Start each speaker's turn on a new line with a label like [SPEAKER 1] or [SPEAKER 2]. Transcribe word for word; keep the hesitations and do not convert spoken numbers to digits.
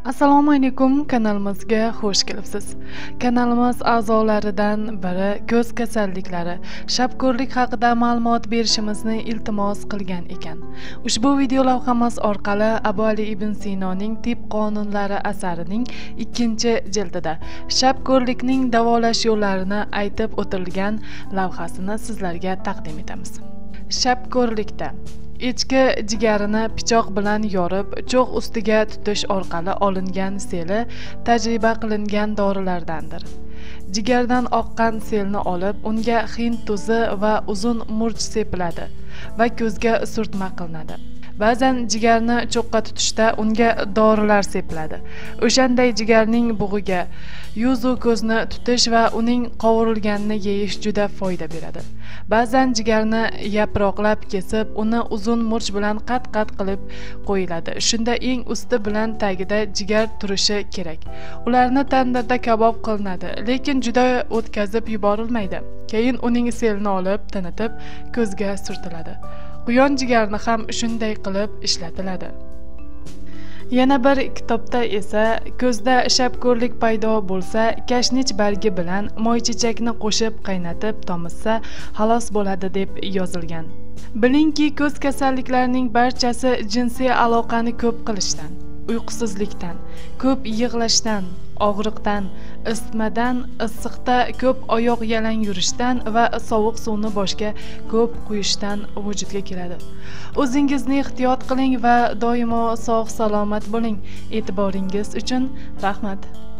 [SPEAKER 1] Assalomu alaykum, kanalimizga xush kelibsiz. Kanalimiz a'zolaridan biri ko'z kasalliklari, shabko'rlik haqida ma'lumot berishimizni iltimos qilgan ekan. Ushbu video lavhamiz orqali Abu Ali ibn Sinoning Tib qonunlari asarining ikkinchi jildida shabko'rlikning davolash yo'llarini aytib o'tilgan lavhasini sizlarga taqdim etamiz. Shabko'rlikda echki jigarini pichoq bilan yorib, cho'g' ustiga tutish orqali olingan seli tajriba qilingan dorilardandir. Jigardan oqqan selni olib, unga hind tuzi va uzun murch sepiladi va ko'zga surtma qilinadi. Ba'zan jigarni cho'qqa tutishda unga dorilar sepiladi. O'shanday jigarning bug'iga yuzu ko'zni tutish va uning qovurilganini yeyish juda foyda beradi. Ba'zan jigarni yaproqlab kesib, uni uzun murch bilan qat-qat qilib qo'yiladi. Shunda eng usti bilan tagida jigar turishi kerak. Ularni tandirda kabob qilinadi, lekin juda o'tkazib yuborilmaydi. Keyin uning selini olib, tinitib, ko'zga surtiladi. Quyon jigarni ham shunday qilib ishlatiladi. Yana bir kitobda esa ko'zda shabko'rlik paydo bo'lsa, kashnich bargi bilan moychechakni qo'shib qaynatib tomizsa, xalos bo'ladi deb yozilgan. Bilingki, ko'z kasalliklarining barchasi jinsiy aloqani ko'p qilishdan, uyqusizlikdan, ko'p yig'lashdan, og'riqdan, isitmadan, issiqda ko'p oyoq yalang yurishdan va sovuq suvni boshga ko'p quyishdan vujudga keladi. O'zingizni ehtiyot qiling va doimo sog' salomat bo'ling. E'tiboringiz uchun rahmat.